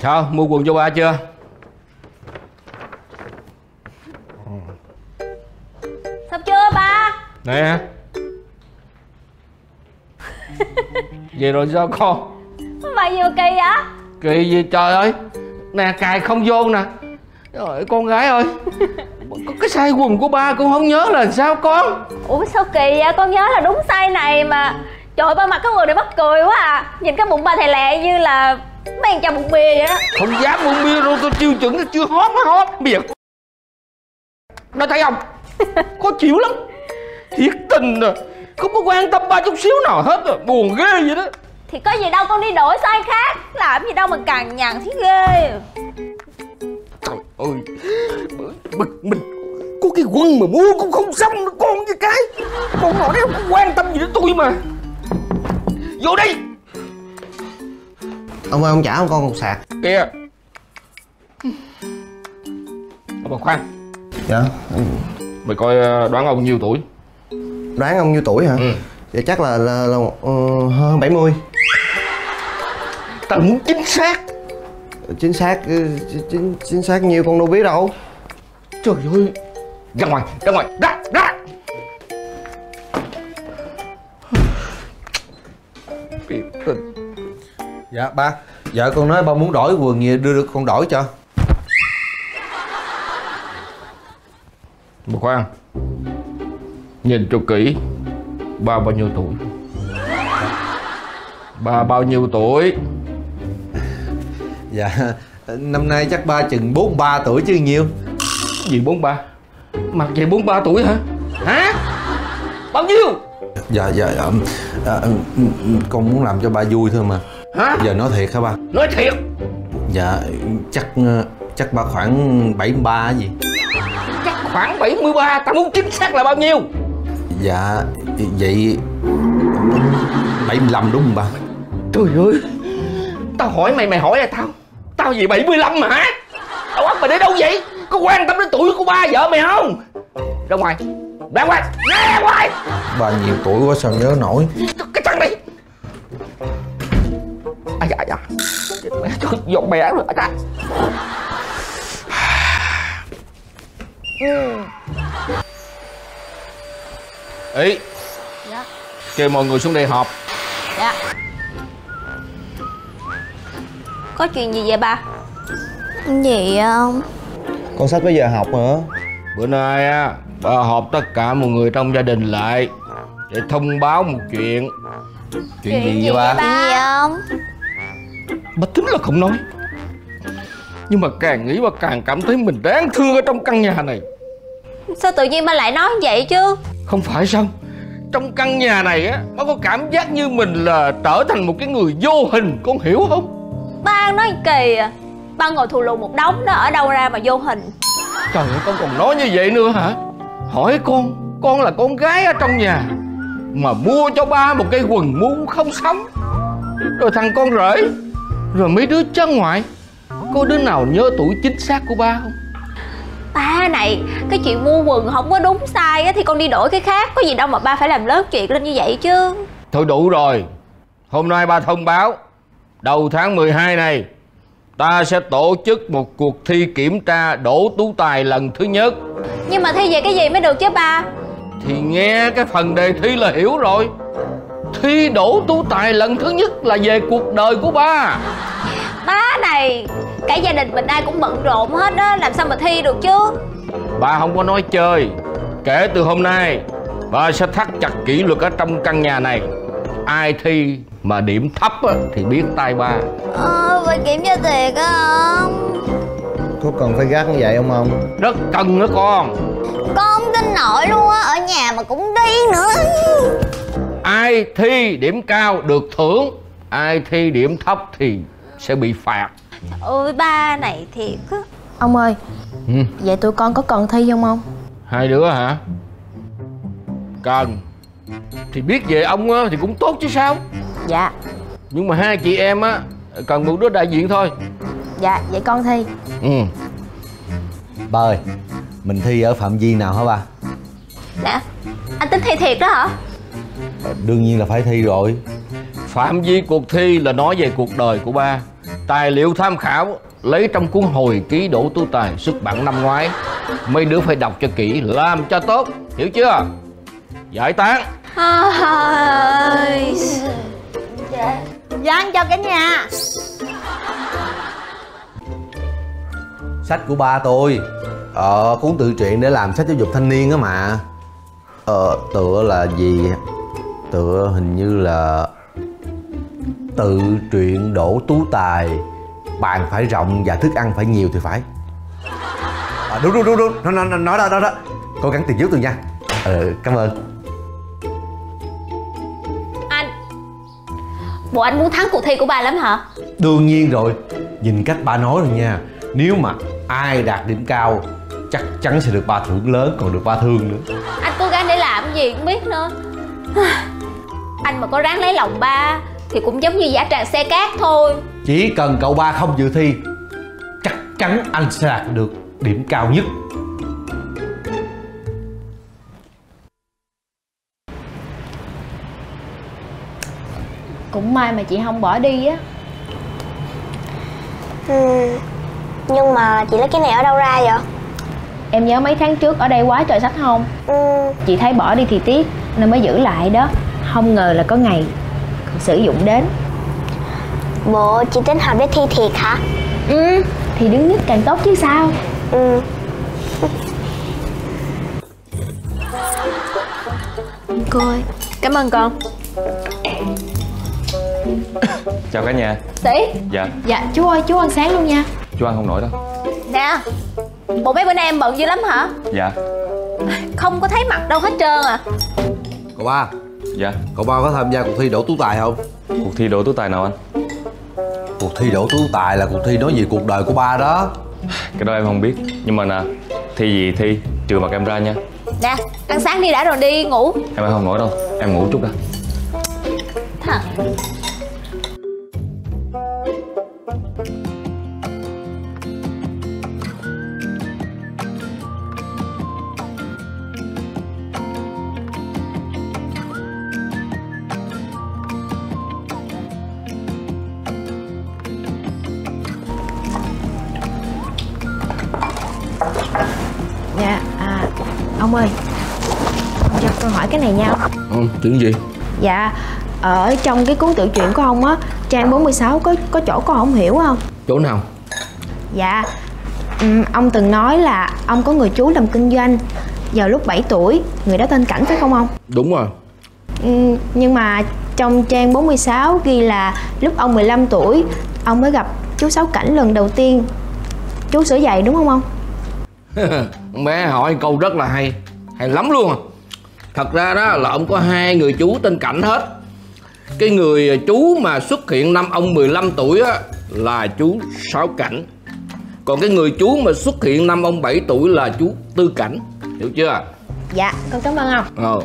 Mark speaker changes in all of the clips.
Speaker 1: Sao, mua quần cho ba chưa?
Speaker 2: Sắp chưa ba?
Speaker 1: Nè. Vậy rồi sao con?
Speaker 2: Mà vừa kỳ vậy?
Speaker 1: Kỳ gì trời ơi. Nè cài không vô nè. Trời con gái ơi. Cái size quần của ba con không nhớ là sao con?
Speaker 2: Ủa sao kỳ vậy? Con nhớ là đúng size này mà. Trời ơi, ba mặc cái quần này mắc cười quá à. Nhìn cái bụng ba thầy lẹ như là mấy anh chàng bụng bia vậy đó.
Speaker 1: Không dám bụng bia đâu, tôi tiêu chuẩn nó chưa hót nó hót. Bây giờ nó thấy không? Khó chịu lắm. Thiệt tình à. Không có quan tâm ba chút xíu nào hết à. Buồn ghê vậy đó.
Speaker 2: Thì có gì đâu, con đi đổi size khác. Làm gì đâu mà cằn nhằn thấy ghê.
Speaker 1: Trời ơi. Mình có cái quần mà mua cũng không xong nữa con với cái. Con nói đấy không quan tâm gì đến tôi mà. Vô đi.
Speaker 3: Ông ơi, ông trả con cục sạc
Speaker 1: Kìa. Ông khoan.
Speaker 3: Dạ.
Speaker 1: Mày coi đoán ông nhiêu tuổi?
Speaker 3: Đoán ông nhiêu tuổi hả?
Speaker 1: Ừ.
Speaker 3: Dạ chắc là hơn 70.
Speaker 1: Tao muốn chính xác.
Speaker 3: Chính xác nhiêu con đâu biết đâu.
Speaker 1: Trời ơi. Ra ngoài, ra. Biệt tình.
Speaker 4: Dạ ba. Dạ con nói ba muốn đổi quần gì đưa được con đổi cho.
Speaker 1: Mà khoan. Nhìn cho kỹ. Ba bao nhiêu tuổi? Ba bao nhiêu tuổi?
Speaker 4: Dạ năm nay chắc ba chừng 43 tuổi chứ nhiêu.
Speaker 1: Gì 43? Mặc vậy 43 tuổi hả? Hả? Bao nhiêu?
Speaker 4: Dạ con muốn làm cho ba vui thôi mà.
Speaker 1: Hả?
Speaker 4: Giờ nói thiệt hả ba?
Speaker 1: Nói thiệt.
Speaker 4: Dạ chắc ba khoảng 73 gì.
Speaker 1: Chắc khoảng 73. Tao muốn chính xác là bao nhiêu?
Speaker 4: Dạ vậy 75 đúng không ba?
Speaker 1: Trời ơi. Tao hỏi mày hỏi là tao gì 75 mà hả? Đầu óc mày để đâu vậy? Có quan tâm đến tuổi của ba vợ mày không? Ra ngoài. Ra ngoài.
Speaker 4: Ba nhiều tuổi quá sao nhớ nổi.
Speaker 1: Cái thằng này. Ai dạ. Mẹ trời giọt mẹ rồi. Ý.
Speaker 2: Dạ.
Speaker 1: Kêu mọi người xuống đây họp.
Speaker 2: Dạ. Có chuyện gì vậy ba?
Speaker 5: Gì không?
Speaker 3: Con sắp tới giờ học nữa.
Speaker 1: Bữa nay á, ba họp tất cả mọi người trong gia đình lại để thông báo một chuyện.
Speaker 4: Chuyện gì vậy ba?
Speaker 5: Gì không?
Speaker 1: Ba tính là không nói. Nhưng mà càng nghĩ ba càng cảm thấy mình đáng thương ở trong căn nhà này.
Speaker 2: Sao tự nhiên ba lại nói vậy chứ?
Speaker 1: Không phải sao? Trong căn nhà này á, ba có cảm giác như mình là trở thành một cái người vô hình, con hiểu không?
Speaker 2: Ba nói kỳ à. Ba ngồi thù lù một đống đó, ở đâu ra mà vô hình?
Speaker 1: Trời ơi, con còn nói như vậy nữa hả? Hỏi con là con gái ở trong nhà mà mua cho ba một cái quần mu không xong. Rồi thằng con rể, rồi mấy đứa chân ngoại, có đứa nào nhớ tuổi chính xác của ba không?
Speaker 2: Ba này, cái chuyện mua quần không có đúng sai á thì con đi đổi cái khác. Có gì đâu mà ba phải làm lớn chuyện lên như vậy chứ.
Speaker 1: Thôi đủ rồi. Hôm nay ba thông báo đầu tháng 12 này ta sẽ tổ chức một cuộc thi kiểm tra đỗ tú tài lần thứ nhất.
Speaker 2: Nhưng mà thi về cái gì mới được chứ ba?
Speaker 1: Thì nghe cái phần đề thi là hiểu rồi. Thi đỗ tú tài lần thứ nhất là về cuộc đời của ba.
Speaker 2: Ba này, cả gia đình mình ai cũng bận rộn hết á, làm sao mà thi được chứ?
Speaker 1: Ba không có nói chơi. Kể từ hôm nay ba sẽ thắt chặt kỷ luật ở trong căn nhà này. Ai thi mà điểm thấp á, thì biết tay ba.
Speaker 5: Phải kiểm tra thiệt á không?
Speaker 3: Có cần phải gắt như vậy không ông?
Speaker 1: Rất cần nữa con.
Speaker 5: Con không tin nổi luôn á, ở nhà mà cũng đi nữa.
Speaker 1: Ai thi điểm cao được thưởng, ai thi điểm thấp thì sẽ bị phạt.
Speaker 2: Ôi ba này thiệt á.
Speaker 5: Ông ơi, vậy tụi con có cần thi không ông?
Speaker 1: Hai đứa hả? Cần. Thì biết về ông á thì cũng tốt chứ sao.
Speaker 5: Dạ.
Speaker 1: Nhưng mà hai chị em á cần một đứa đại diện thôi.
Speaker 5: Dạ, vậy con thi.
Speaker 4: Ba ơi, mình thi ở phạm vi nào hả ba?
Speaker 2: Nè, anh tính thi thiệt đó hả?
Speaker 4: Đương nhiên là phải thi rồi.
Speaker 1: Phạm vi cuộc thi là nói về cuộc đời của ba. Tài liệu tham khảo lấy trong cuốn hồi ký Đỗ Tú Tài xuất bản năm ngoái. Mấy đứa phải đọc cho kỹ, làm cho tốt, hiểu chưa? Giải tán.
Speaker 5: Dạ anh chào cả nhà.
Speaker 4: Sách của ba tôi. Cuốn tự truyện để làm sách giáo dục thanh niên á mà. Tựa là gì? Tựa hình như là tự truyện Đỗ Tú Tài, bàn phải rộng và thức ăn phải nhiều thì phải. Đúng. Nó đó. Cố gắng tìm giúp tôi nha. Cảm ơn.
Speaker 2: Anh, bộ anh muốn thắng cuộc thi của ba lắm hả?
Speaker 4: Đương nhiên rồi. Nhìn cách ba nói rồi nha. Nếu mà ai đạt điểm cao chắc chắn sẽ được ba thưởng lớn, còn được ba thương nữa.
Speaker 2: Anh cố gắng để làm gì không biết nữa. Anh mà có ráng lấy lòng ba thì cũng giống như giả tràng xe cát thôi.
Speaker 4: Chỉ cần cậu ba không dự thi, chắc chắn anh sẽ đạt được điểm cao nhất.
Speaker 6: Cũng may mà chị không bỏ đi á.
Speaker 5: Nhưng mà chị lấy cái này ở đâu ra vậy?
Speaker 6: Em nhớ mấy tháng trước ở đây quá trời sách không? Chị thấy bỏ đi thì tiếc nên mới giữ lại đó. Không ngờ là có ngày còn sử dụng đến.
Speaker 5: Bộ chị tính học để thi thiệt hả?
Speaker 6: Thì đứng nhất càng tốt chứ sao.
Speaker 2: Cô ơi, cảm ơn con.
Speaker 7: Chào cả nhà.
Speaker 2: Sĩ.
Speaker 7: Dạ.
Speaker 6: Dạ chú ơi, chú ăn sáng luôn nha.
Speaker 7: Chú ăn không nổi đâu.
Speaker 2: Nè, bộ mấy bữa nay em bận dữ lắm hả?
Speaker 7: Dạ.
Speaker 2: Không có thấy mặt đâu hết trơn à.
Speaker 4: Cậu ba.
Speaker 7: Dạ.
Speaker 4: Cậu ba có tham gia cuộc thi Đỗ Tú Tài không?
Speaker 7: Cuộc thi Đỗ Tú Tài nào anh?
Speaker 4: Cuộc thi Đỗ Tú Tài là cuộc thi nói về cuộc đời của ba đó.
Speaker 7: Cái đó em không biết. Nhưng mà nè, thi gì thi, trừ mặt em ra nha.
Speaker 2: Nè, ăn sáng đi đã rồi đi ngủ.
Speaker 7: Em ăn không nổi đâu, em ngủ chút đã.
Speaker 2: Thật.
Speaker 6: Dạ, ông ơi, ông cho con hỏi cái này nha.
Speaker 1: Chuyện gì?
Speaker 6: Dạ, ở trong cái cuốn tự truyện của ông á, trang 46 có chỗ con không hiểu không?
Speaker 1: Chỗ nào?
Speaker 6: Dạ, ông từng nói là ông có người chú làm kinh doanh vào lúc 7 tuổi, người đó tên Cảnh phải không ông?
Speaker 1: Đúng rồi.
Speaker 6: Nhưng mà trong trang 46 ghi là lúc ông 15 tuổi, ông mới gặp chú Sáu Cảnh lần đầu tiên. Chú sửa giày đúng không ông?
Speaker 1: Bé hỏi câu rất là hay, hay lắm luôn à. Thật ra đó là ông có hai người chú tên Cảnh hết. Cái người chú mà xuất hiện năm ông 15 tuổi á là chú Sáu Cảnh. Còn cái người chú mà xuất hiện năm ông 7 tuổi là chú Tư Cảnh. Hiểu chưa?
Speaker 6: Dạ, con cảm ơn ông.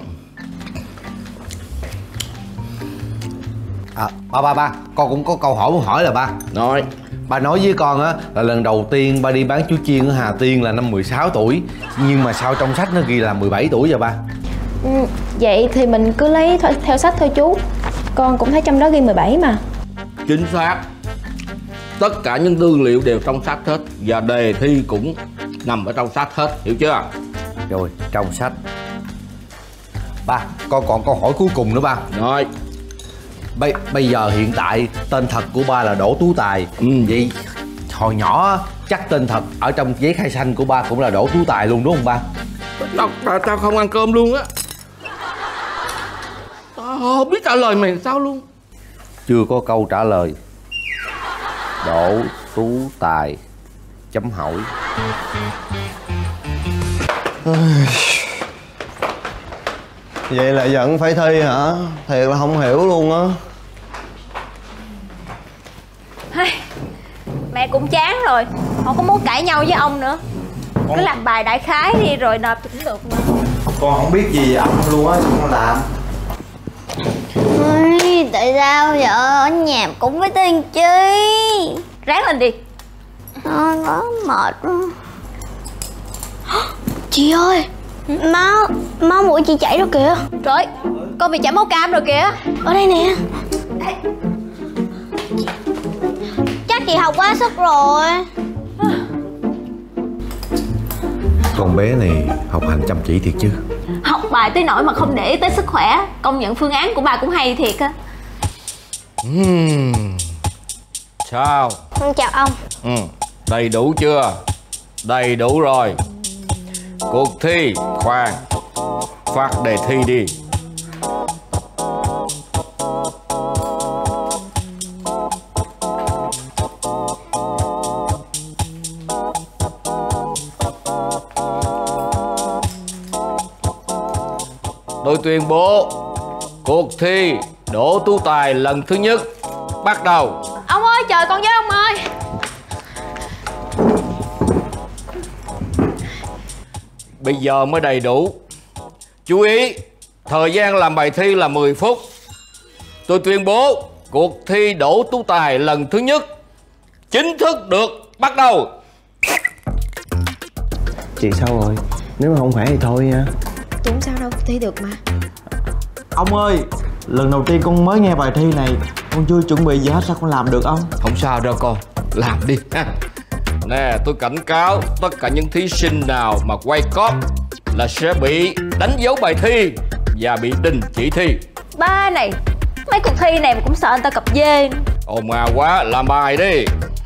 Speaker 4: Ba, con cũng có câu hỏi muốn hỏi là ba.
Speaker 1: Nói.
Speaker 4: Ba nói với con á là lần đầu tiên ba đi bán chuối chiên ở Hà Tiên là năm 16 tuổi. Nhưng mà sao trong sách nó ghi là 17 tuổi vậy ba?
Speaker 6: Vậy thì mình cứ lấy theo sách thôi chú. Con cũng thấy trong đó ghi 17 mà.
Speaker 1: Chính xác. Tất cả những tư liệu đều trong sách hết. Và đề thi cũng nằm ở trong sách hết. Hiểu chưa?
Speaker 4: Rồi, trong sách. Ba, con còn câu hỏi cuối cùng nữa ba.
Speaker 1: Rồi.
Speaker 4: Bây giờ hiện tại tên thật của ba là Đỗ Tú Tài. Vậy hồi nhỏ chắc tên thật ở trong giấy khai sinh của ba cũng là Đỗ Tú Tài luôn đúng không ba?
Speaker 1: Tao không ăn cơm luôn á. Tao không biết trả lời mày sao luôn.
Speaker 4: Chưa có câu trả lời. Đỗ Tú Tài chấm hỏi.
Speaker 3: Vậy là vẫn phải thi hả? Thiệt là không hiểu luôn á.
Speaker 2: Mẹ cũng chán rồi, không có muốn cãi nhau với ông nữa. Cứ làm bài đại khái đi rồi nộp thì cũng được mà.
Speaker 3: Con không biết gì về ông luôn á, sao con làm?
Speaker 5: Ôi, tại sao vậy? Ở nhà cũng phải tiên chi.
Speaker 2: Ráng lên đi.
Speaker 5: Thôi, quá mệt luôn. Chị ơi, máu mũi chị chảy rồi kìa.
Speaker 2: Trời, con bị chảy máu cam rồi kìa.
Speaker 5: Ở đây nè.
Speaker 2: Chắc
Speaker 5: Thì học quá sức rồi.
Speaker 4: Con bé này học hành chăm chỉ thiệt chứ.
Speaker 2: Học bài tới nỗi mà không để ý tới sức khỏe. Công nhận phương án của bà cũng hay thiệt á.
Speaker 1: Sao?
Speaker 5: Chào ông.
Speaker 1: Đầy đủ chưa? Đầy đủ rồi. Cuộc thi, khoan, phát đề thi đi. Tôi tuyên bố cuộc thi đỗ tú tài lần thứ nhất bắt đầu.
Speaker 6: Ông ơi, chờ con với ông ơi.
Speaker 1: Bây giờ mới đầy đủ. Chú ý, thời gian làm bài thi là 10 phút. Tôi tuyên bố cuộc thi đỗ tú tài lần thứ nhất chính thức được bắt đầu.
Speaker 3: Chị sao rồi? Nếu mà không khỏe thì thôi nha.
Speaker 6: Chị không sao đâu, thi được mà.
Speaker 8: Ông ơi, lần đầu tiên con mới nghe bài thi này, con chưa chuẩn bị gì hết, sao con làm được ông?
Speaker 1: Không sao đâu con, làm đi ha. Nè, tôi cảnh cáo tất cả những thí sinh nào mà quay cóp là sẽ bị đánh dấu bài thi và bị đình chỉ thi.
Speaker 2: Ba này, mấy cuộc thi này mà cũng sợ người ta cặp dê.
Speaker 1: Ồn ào quá, làm bài đi.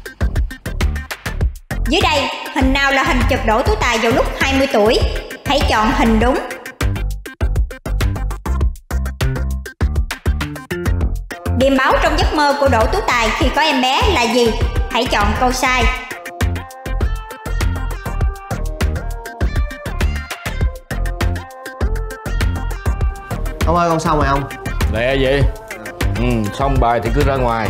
Speaker 9: Dưới đây, hình nào là hình chụp đỗ tú tài vào lúc 20 tuổi? Hãy chọn hình đúng. Điềm báo trong giấc mơ của đỗ tú tài khi có em bé là gì? Hãy chọn câu sai.
Speaker 3: Ông ơi, con xong rồi ông.
Speaker 1: Lẹ vậy? Xong bài thì cứ ra ngoài.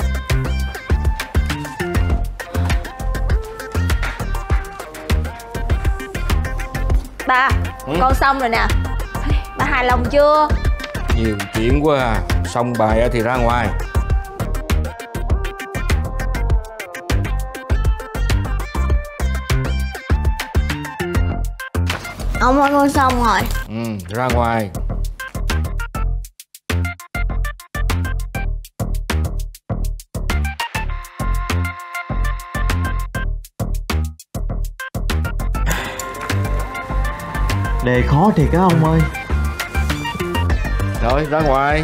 Speaker 2: Ba, con xong rồi nè. Ba hài lòng chưa?
Speaker 1: Nhiều chuyện quá à. Xong bài thì ra ngoài.
Speaker 5: Ông ơi, con xong rồi.
Speaker 1: Ra ngoài.
Speaker 8: Đề khó thiệt á ông ơi.
Speaker 1: Rồi, ra ngoài.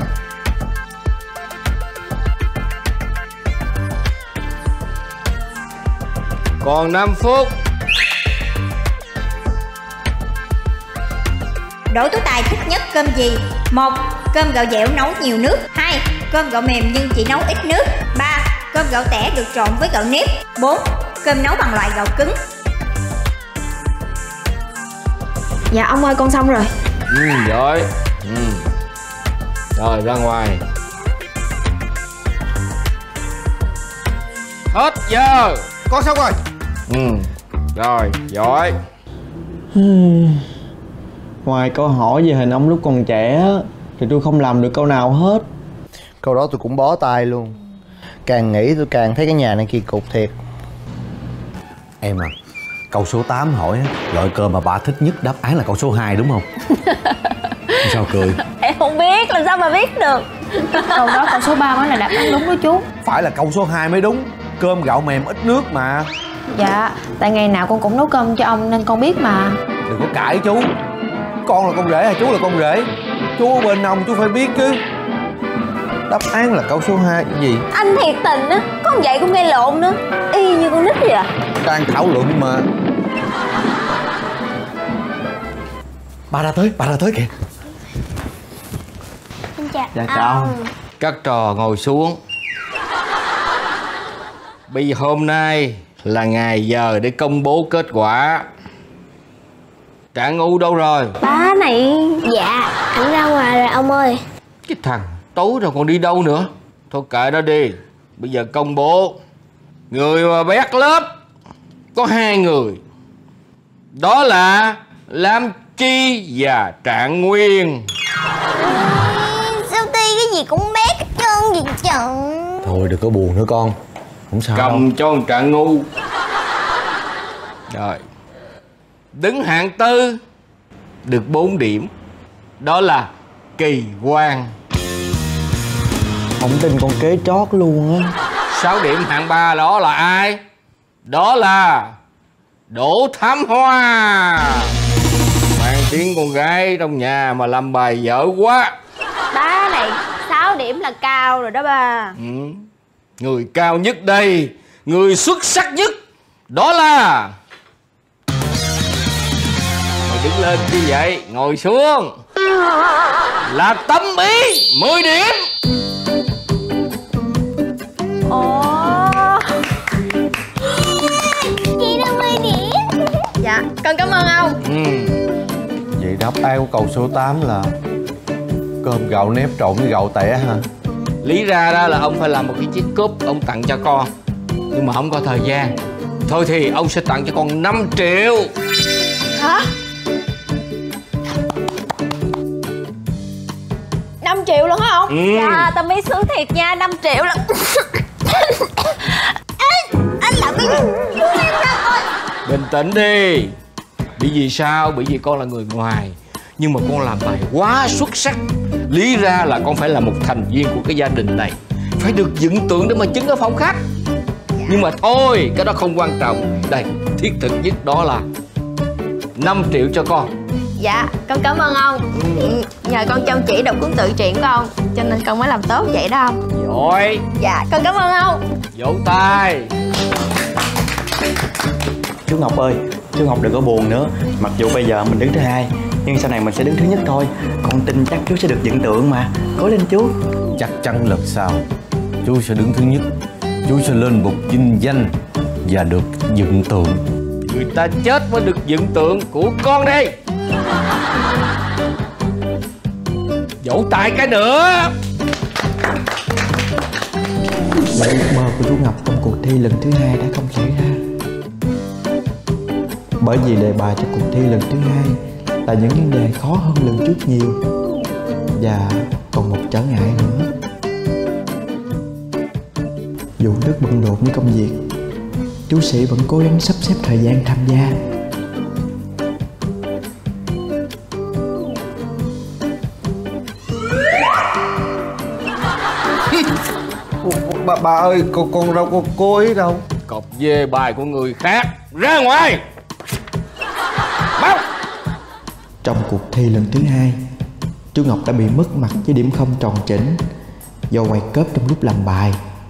Speaker 1: Còn 5 phút.
Speaker 9: Đỗ tú tài thích nhất cơm gì? 1. Cơm gạo dẻo nấu nhiều nước. 2. Cơm gạo mềm nhưng chỉ nấu ít nước. 3. Cơm gạo tẻ được trộn với gạo nếp. 4. Cơm nấu bằng loại gạo cứng.
Speaker 6: Dạ ông ơi, con xong rồi.
Speaker 1: Rồi. Rồi, ra ngoài. Hết giờ.
Speaker 3: Con xong rồi.
Speaker 1: Rồi, giỏi.
Speaker 8: Ngoài câu hỏi về hình ông lúc còn trẻ á, thì tôi không làm được câu nào hết.
Speaker 3: Câu đó tôi cũng bó tay luôn. Càng nghĩ tôi càng thấy cái nhà này kỳ cục thiệt.
Speaker 4: Em à, câu số 8 hỏi loại cơm mà bà thích nhất, đáp án là câu số 2 đúng không? Sao cười?
Speaker 2: Em không biết, làm sao mà biết được.
Speaker 6: Câu đó câu số 3 mới là đáp án đúng đó chú.
Speaker 4: Phải là câu số 2 mới đúng. Cơm gạo mềm ít nước mà.
Speaker 6: Dạ, tại ngày nào con cũng nấu cơm cho ông nên con biết mà.
Speaker 4: Đừng có cãi chú. Con là con rể hay chú là con rể? Chú ở bên ông chú phải biết chứ. Đáp án là câu số 2 gì?
Speaker 2: Anh thiệt tình á, con vậy cũng nghe lộn nữa. Y như con nít vậy à.
Speaker 4: Đang thảo luận mà. Bà ra tới kìa.
Speaker 5: Xin chào.
Speaker 8: Dạ chào ông.
Speaker 1: Các trò ngồi xuống. Bây giờ hôm nay là ngày giờ để công bố kết quả. Trạng Ngu đâu rồi?
Speaker 2: Ba này.
Speaker 5: Dạ, anh ra ngoài rồi ông ơi.
Speaker 1: Cái thằng tối rồi còn đi đâu nữa. Thôi kệ đó đi. Bây giờ công bố. Người mà bét lớp có 2 người. Đó là Lam Chi và Trạng Nguyên.
Speaker 5: Sao ti cái gì cũng bét hết trơn vậy trời.
Speaker 4: Thôi đừng có buồn nữa con. Không sao
Speaker 1: Cầm
Speaker 4: đâu.
Speaker 1: cho một Trạng Ngu. Rồi. Đứng hạng tư được 4 điểm. Đó là Kỳ Quang.
Speaker 8: Không tin con kế trót luôn á.
Speaker 1: 6 điểm hạng 3 đó là ai? Đó là Đỗ Thám Hoa. Mang tiếng con gái trong nhà mà làm bài dở quá.
Speaker 2: Ba này 6 điểm là cao rồi đó ba.
Speaker 1: Người cao nhất đây, người xuất sắc nhất, đó là... Mày đứng lên như vậy, ngồi xuống. Là Tâm Ý, 10 điểm.
Speaker 2: Ồ,
Speaker 5: Chị được 10 điểm.
Speaker 6: Dạ, con cảm ơn ông.
Speaker 4: Vậy đáp án của câu số 8 là cơm gạo nếp trộn với gạo tẻ hả?
Speaker 1: Lý ra đó là ông phải làm một cái chiếc cúp ông tặng cho con, nhưng mà không có thời gian. Thôi thì ông sẽ tặng cho con 5 triệu.
Speaker 6: Hả? 5 triệu luôn hả ông?
Speaker 2: dạ Tâm Ý sướng thiệt nha, 5 triệu là
Speaker 5: Anh làm cái gì? Chú em ra rồi.
Speaker 1: Bình tĩnh đi. Bởi vì sao? Bởi vì con là người ngoài, nhưng mà con làm bài quá xuất sắc. Lý ra là con phải là một thành viên của cái gia đình này, phải được dựng tượng để mà chứng ở phòng khách. Nhưng mà thôi, cái đó không quan trọng. Đây, thiết thực nhất đó là 5 triệu cho con.
Speaker 6: Dạ, con cảm ơn ông. Nhờ con chăm chỉ đọc cuốn tự truyện của ông, cho nên con mới làm tốt vậy đó ông.
Speaker 1: Giỏi.
Speaker 6: Dạ, con cảm ơn ông.
Speaker 1: Vỗ tay.
Speaker 8: Chú Ngọc ơi, chú Ngọc đừng có buồn nữa. Mặc dù bây giờ mình đứng thứ hai, nhưng sau này mình sẽ đứng thứ nhất thôi. Con tin chắc chú sẽ được dựng tượng mà. Cố lên chú.
Speaker 4: Chắc chắn lần sau chú sẽ đứng thứ nhất. Chú sẽ lên bục vinh danh và được dựng tượng.
Speaker 1: Người ta chết mới được dựng tượng của con đây. Vỗ tay cái nữa.
Speaker 8: Vậy ước mơ của chú Ngọc trong cuộc thi lần thứ hai đã không xảy ra. Bởi vì đề bài cho cuộc thi lần thứ hai là những vấn đề khó hơn lần trước nhiều. Và còn một trở ngại nữa. Dù rất bận rộn với công việc, chú sĩ vẫn cố gắng sắp xếp thời gian tham gia.
Speaker 3: Bà ơi, con đâu có cố ý đâu.
Speaker 1: Cọc về bài của người khác, ra ngoài. Mau.
Speaker 8: Trong cuộc thi lần thứ hai, chú Ngọc đã bị mất mặt với điểm không tròn chỉnh do quay cớp trong lúc làm bài.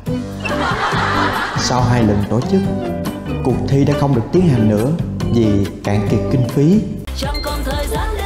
Speaker 8: Sau 2 lần tổ chức, cuộc thi đã không được tiến hành nữa vì cạn kiệt kinh phí.
Speaker 10: Chẳng còn thời gian để